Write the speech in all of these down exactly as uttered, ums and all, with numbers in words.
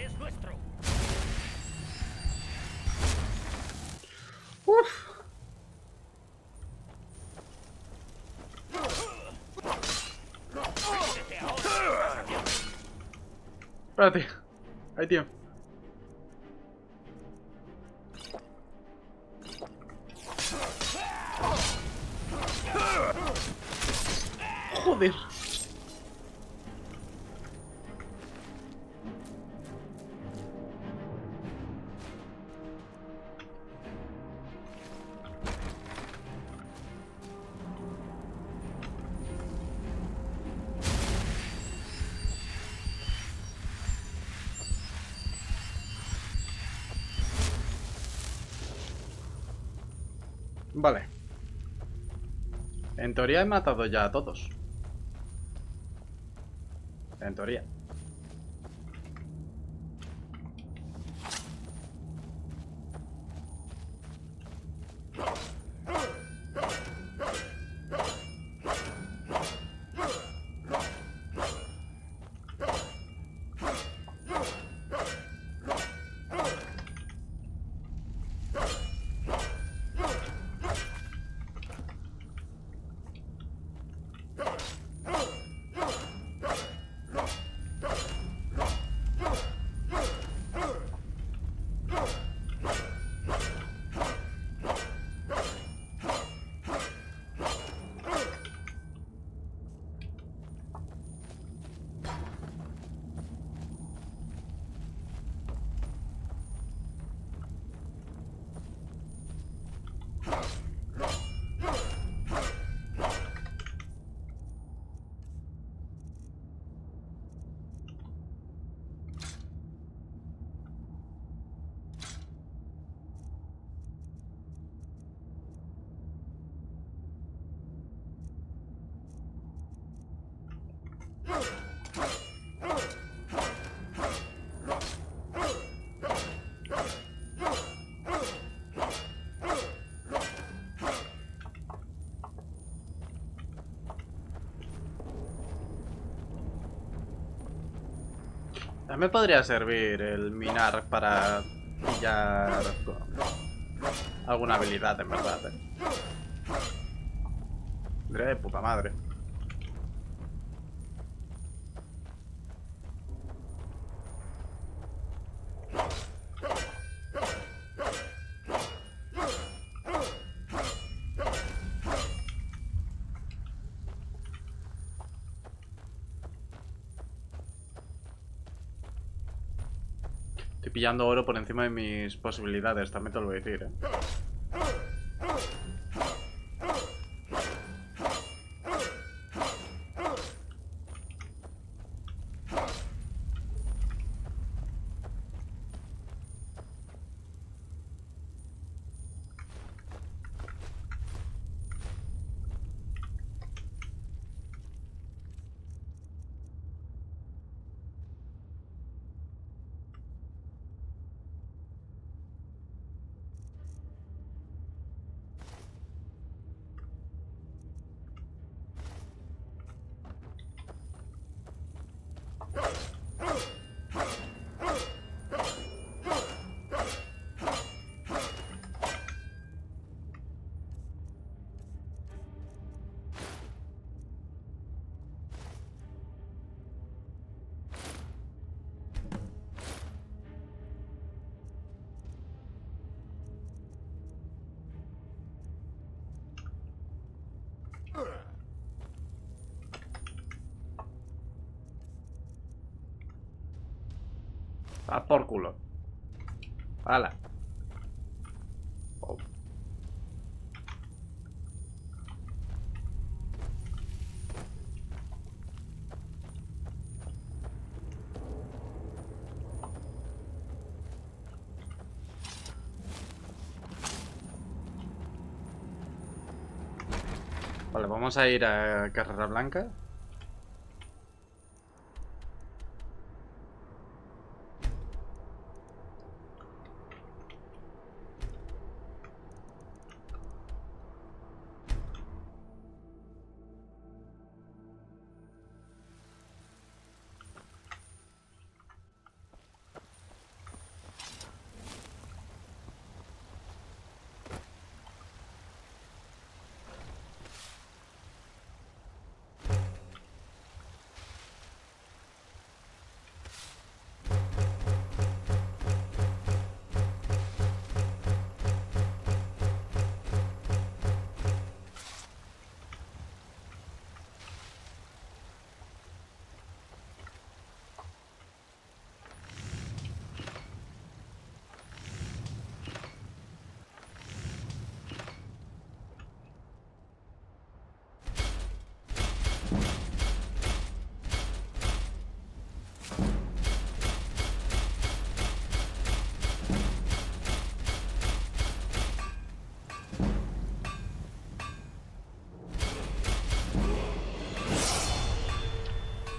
es nuestro. Uf. Espérate. Ahí, tío. Joder. Vale. En teoría he matado ya a todos. En teoría. También podría servir el minar para pillar alguna habilidad, en verdad, ¿eh? De puta madre. Estoy pillando oro por encima de mis posibilidades, también te lo voy a decir, ¿eh? Va por culo. Hala. Oh. Vale, vamos a ir a Carrera Blanca.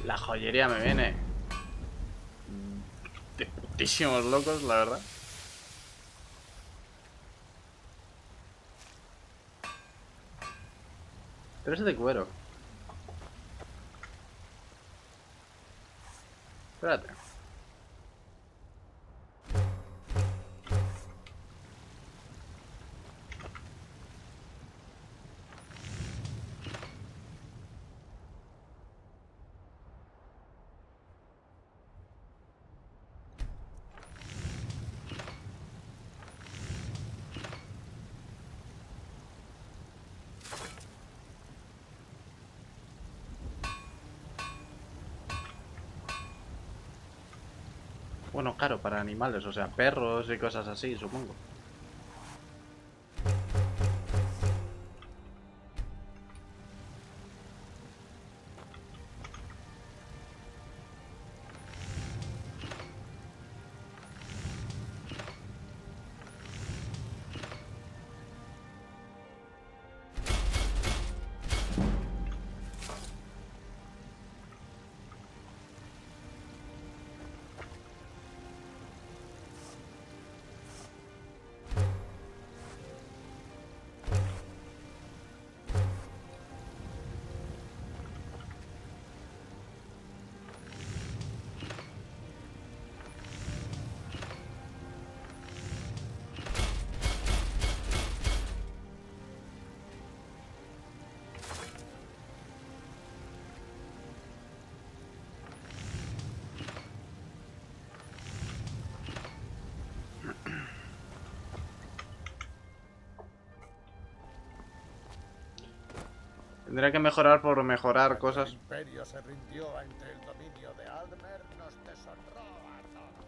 La joyería me viene de putísimos locos, la verdad. Pero es de cuero. Espérate. Bueno, claro, para animales, o sea, perros y cosas así, supongo. Tendría que mejorar por mejorar cosas. El imperio se rindió ante el dominio de Aldmer, nos deshonró a todos.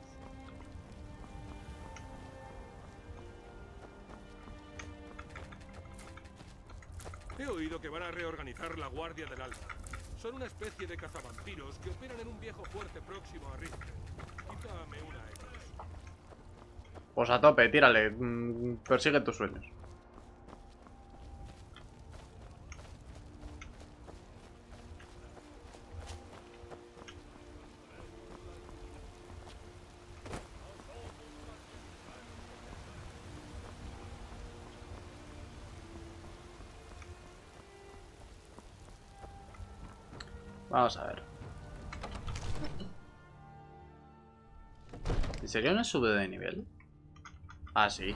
He oído que van a reorganizar la Guardia del Alba. Son una especie de cazavampiros que operan en un viejo fuerte próximo a Rift. Quizá me una a ellos. Pues a tope, tírale. Mm, persigue tus sueños. Vamos a ver. ¿En serio no sube de nivel? Ah, sí.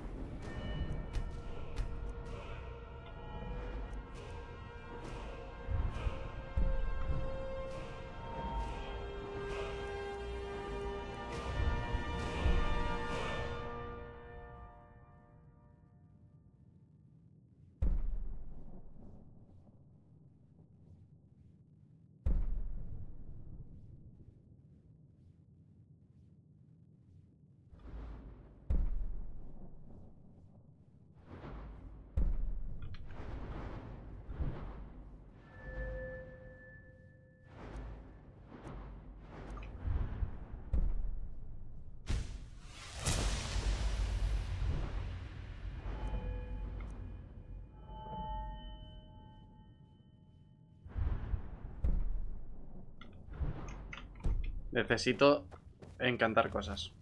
Necesito encantar cosas.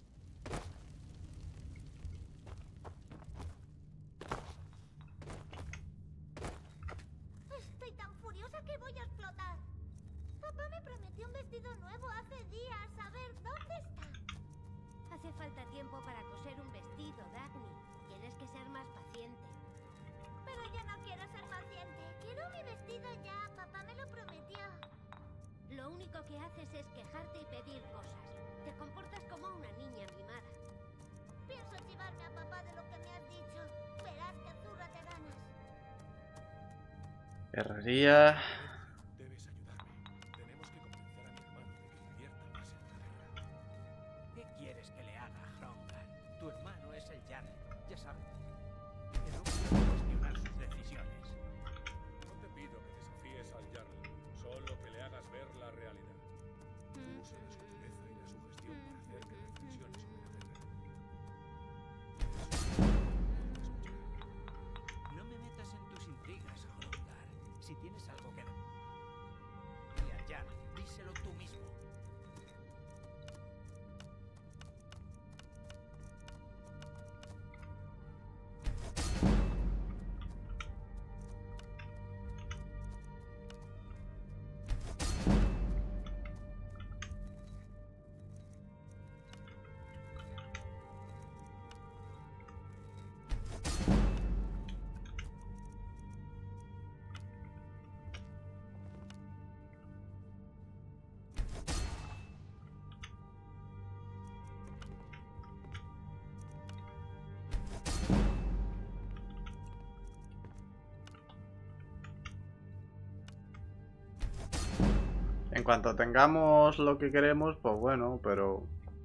Estoy tan furiosa que voy a explotar. Papá me prometió un vestido nuevo hace días. A ver, ¿dónde está? Hace falta tiempo para coser un vestido, Dagny. Tienes que ser más paciente. Pero yo no quiero ser paciente. Quiero mi vestido ya. Papá me lo prometió. Lo único que haces es quejarte y pedir cosas. Te comportas como una niña mimada. Pienso chivarme a papá de lo que me has dicho. Verás que zurra te ganas. Herrería. Debes ayudarme. Tenemos que convencer a mi hermano de que invierta más en la guerra. ¿Qué quieres que le haga, Hrongar? Tu hermano es el Jarl, ya sabes. Que no puede cuestionar sus decisiones. No te pido que desafíes al Jarl, solo que le hagas ver la realidad. Usa la sutileza y la sugestión para hacer que reflexione sobre la guerra. No me metas en tus intrigas, Hrongar. Si tienes algo que... Y al Jarl, díselo cuanto tengamos lo que queremos, pues bueno, pero...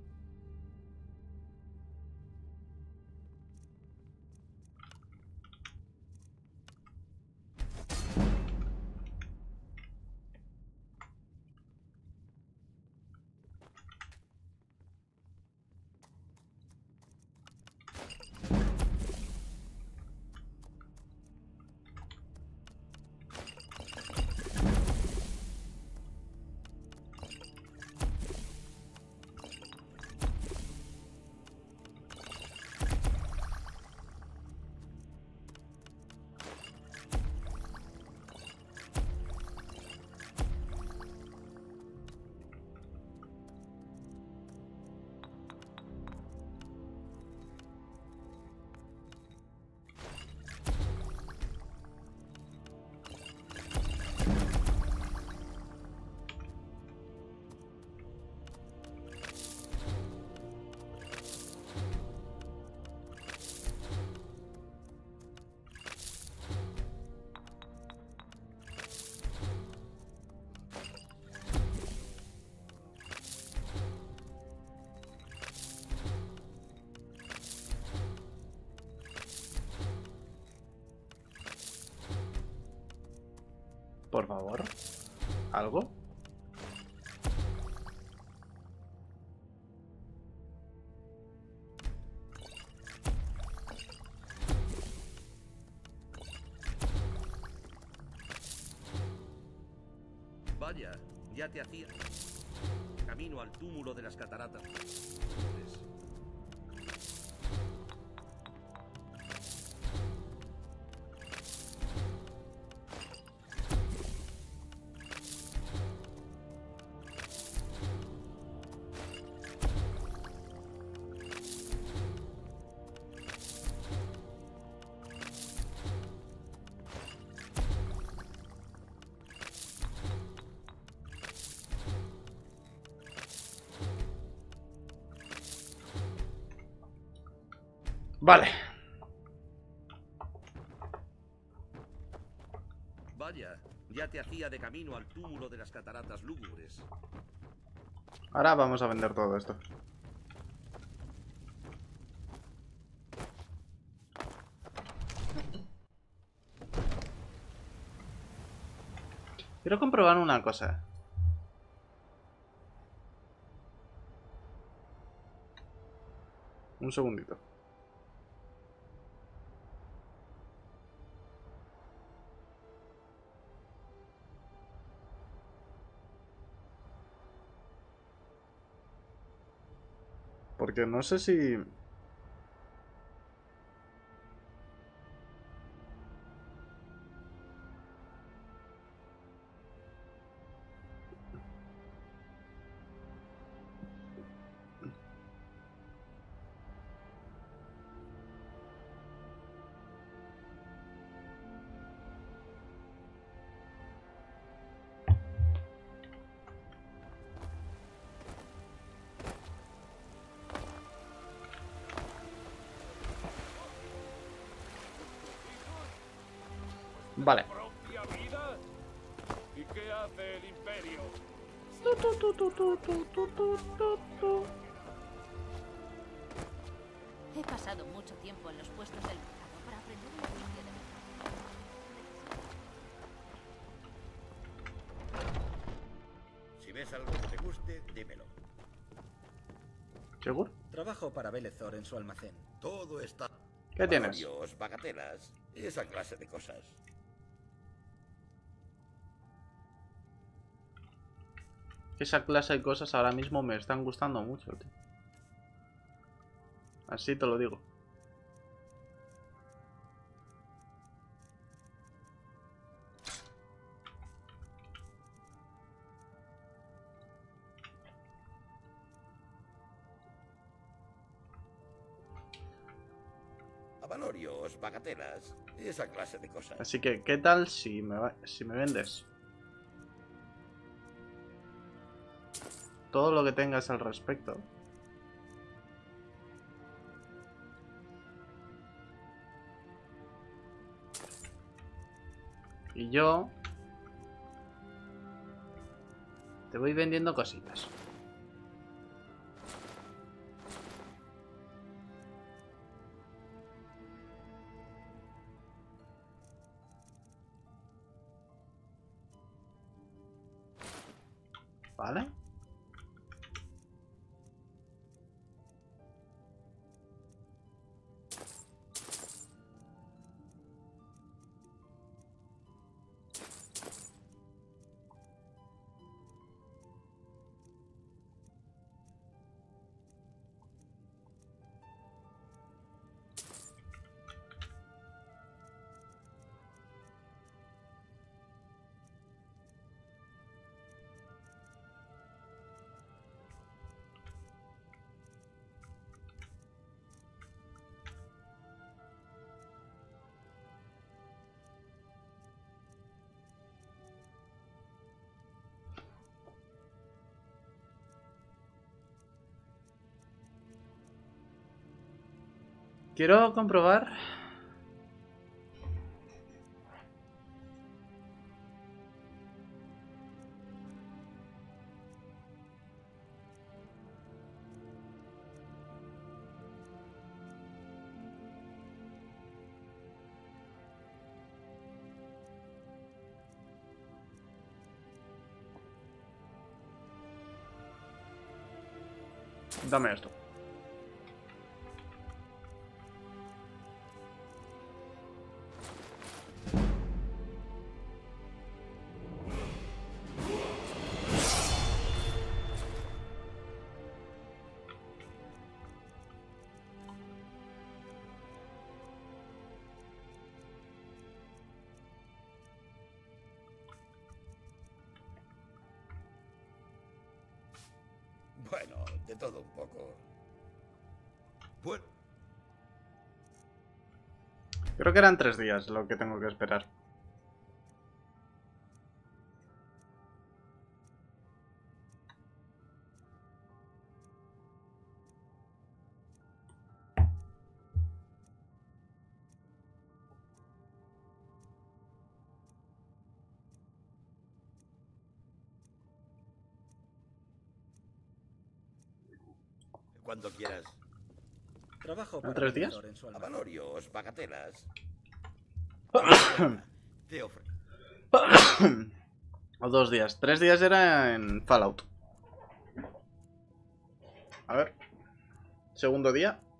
Por favor. ¿Algo? Vaya, ya te hacía. Camino al túmulo de las cataratas. Vale. Vaya, ya te hacía de camino al túmulo de las cataratas lúgubres. Ahora vamos a vender todo esto. Quiero comprobar una cosa. Un segundito. Porque no sé si... Vale. ¿Propia vida? ¿Y qué hace el imperio? Tu, tu, tu, tu, tu, tu, tu, tu, tu, tu. He pasado mucho tiempo en los puestos del mercado para aprender el oficio de... Si ves algo que te guste, dímelo. ¿Seguro? Trabajo para Belezor en su almacén. Todo está... ¿Qué tienes? Varios, bagatelas y esa clase de cosas. Esa clase de cosas ahora mismo me están gustando mucho, tío. Así te lo digo. Avalorios, bagatelas y esa clase de cosas. Así que, ¿qué tal si me, va- si me vendes todo lo que tengas al respecto? Y yo Te voy vendiendo cositas. Vale. Quiero comprobar. Dame esto. Bueno, de todo un poco. Bueno, Creo que eran tres días lo que tengo que esperar. Cuando quieras. Trabajo ¿En para tres días? Víctor en su almacén. Avalorios, bagatelas. Te ofrezco. O dos días. Tres días era en Fallout. A ver. Segundo día.